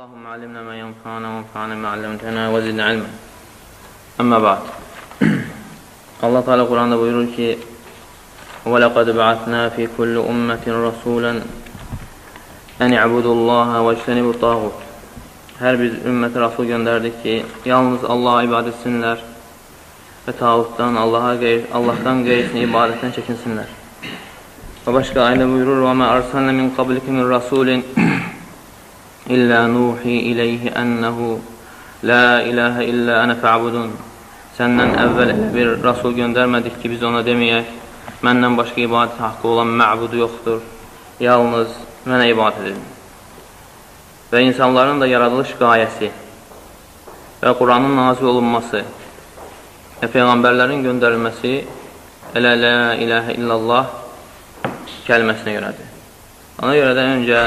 Allahümme alimna ma yanfa'ana ve enfa'na ma 'allamtana ve zidna ilmen. Amma ba'd. Allah Teala Kur'an'da buyurur ki: "Ve laqad ba'athna fi kulli ummetin rasulan en i'budullaha ve ijtenibut tağut." Hər bir ümmətə rasul göndərdik ki, yalnız Allah'a ibadət etsinlər və tağutdan, Allah'tan qeyrisini ibadətdən çəkinsinlər. Və başqa ayədə buyurur: "Və mə arsalna min qablika min rasulin İlla nuhi ileyhi ennehu la ilahe illa ene fa'budun." Səndən əvvəl bir rasul göndərmədik ki, biz ona deməyək, məndən başqa ibadət haqqı olan məbudu yoxdur, yalnız mənə ibadət edin. Və insanların da yaradılış qayəsi və Quranın nazil olunması və Peyğəmbərlərin göndərilməsi elə la ilahe illallah kəlməsinə görədir. Ona görədən öncə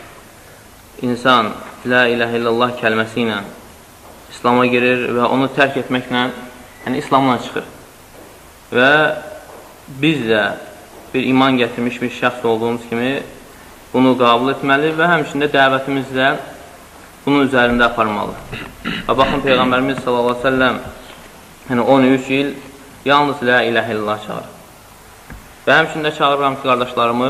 İnsan la ilahe illallah kəlməsi ilə İslam'a girir və onu tərk etməklə İslamdan çıxır. Və biz də bir iman gətirmiş bir şəxs olduğumuz kimi bunu qəbul etməli və həmçində dəvətimiz də bunun üzərində aparmalı. Və baxın, Peyğəmbərimiz sallallahu aleyhi ve sellem 13 il yalnız la ilahe illallah çağırır. Və həmçində çağırıram ki, qardaşlarımı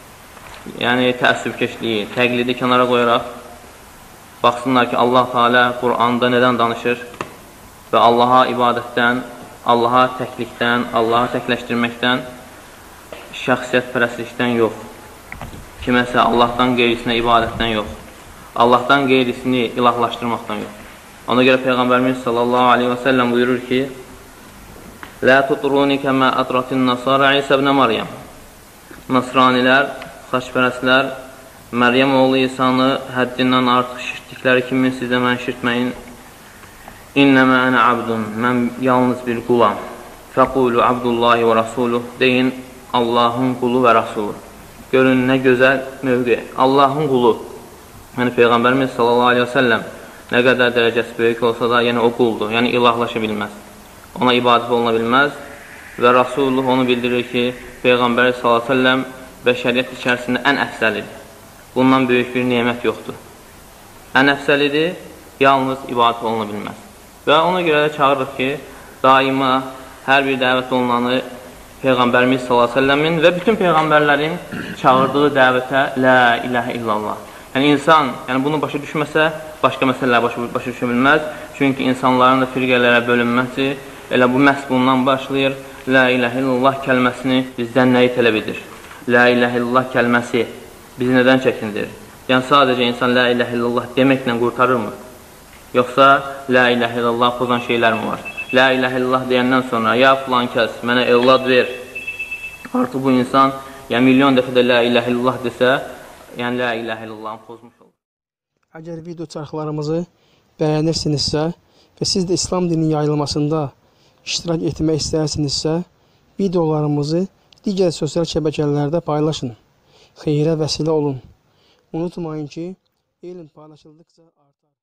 təəssübkeşliyi, təqlidi kənara qoyaraq baxsınlar ki, Allah Teala Qur'anda nədən danışır və Allaha ibadətdən, Allaha təklikdən, Allaha təkləşdirməkdən, şəxsiyyət pərəstlikdən yox, kiməsə Allahdan qeyrisinə ibadətdən yox, Allahdan qeyrisini ilahlaşdırmaqdan yox. Ona görə Peyğəmbərimiz sallallahu aleyhi və səlləm buyurur ki: "La tutruni kəmə atratin nasara İsa ibn Maryam." Nasranilər, xaçpərəslər Məryəm oğlu İsanı həddindən artıq şirtdikləri kimi siz də məni şirtməyin. İnnəmə ənə abdun, mən yalnız bir qulam. Fəqulu abdullahi və rasuluh, deyin Allahın qulu və rasulu. Görün nə gözəl mövqe, Allahın qulu. Peyğəmbərimiz sallallahu aleyhi və səlləm nə qədər dərəcəsi böyük olsa da o quldur, ilahlaşa bilməz. Ona ibadət oluna bilməz və rasuluh onu bildirir ki, Peyğəmbər sallallahu aleyhi və səlləm bəşəriyyət içərisində ən əfsəlidir. Bundan böyük bir nemət yoxdur. Ən əfsəlidir, yalnız ibadət oluna bilməz. Və ona görə də çağırırıq ki, daima hər bir dəvət olunanı Peyğəmbərimiz s.ə.v-in və bütün Peyğəmbərlərin çağırdığı dəvətə la ilahə illallah. İnsan bunu başa düşməsə, başqa məsələlər başa düşə bilməz. Çünki insanların da firqələrə bölünməsi elə bu məhz bundan başlayır. La ilahə illallah kəlməsini bizdən nəyi tələb edir? La ilahə illallah kəlməsi bizi nədən çəkindirir? Sadəcə insan la ilahə illallah deməklə qurtarırmı? Yoxsa la ilahə illallah pozan şeylər mi var? La ilahə illallah deyəndən sonra ya filan kəs mənə evlad ver. Artıq bu insan milyon dəfə də la ilahə illallah desə, la ilahə illallahı pozmuş olur. Əgər video çarxlarımızı bəyənirsinizsə və siz də İslam dininin yayılmasında iştirak etmək istəyirsinizsə, videolarımızı digər sosial şəbəkələrdə paylaşın. Xeyrə vəsilə olun. Unutmayın ki, elm paylaşıldıqca artar.